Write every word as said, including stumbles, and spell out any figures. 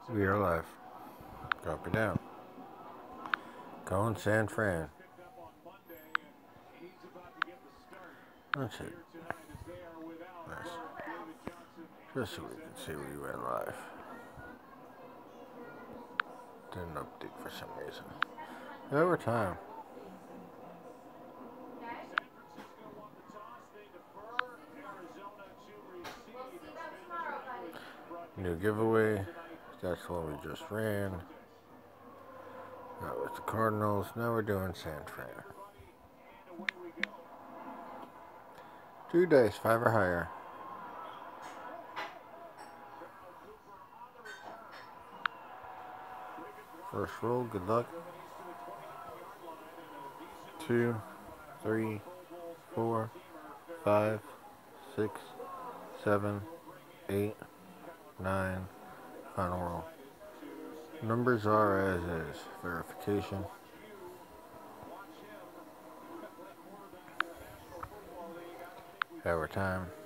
We are live. Copy down. Going San Fran. That's it. Nice. Just so we can see we went live. Didn't update for some reason. Overtime. New giveaway. That's the one we just ran. That was the Cardinals. Now we're doing San Fran. Two dice, five or higher. First roll, good luck. Two, three, four, five, six, seven, eight, nine. Final roll. Numbers are as is. Verification. Overtime.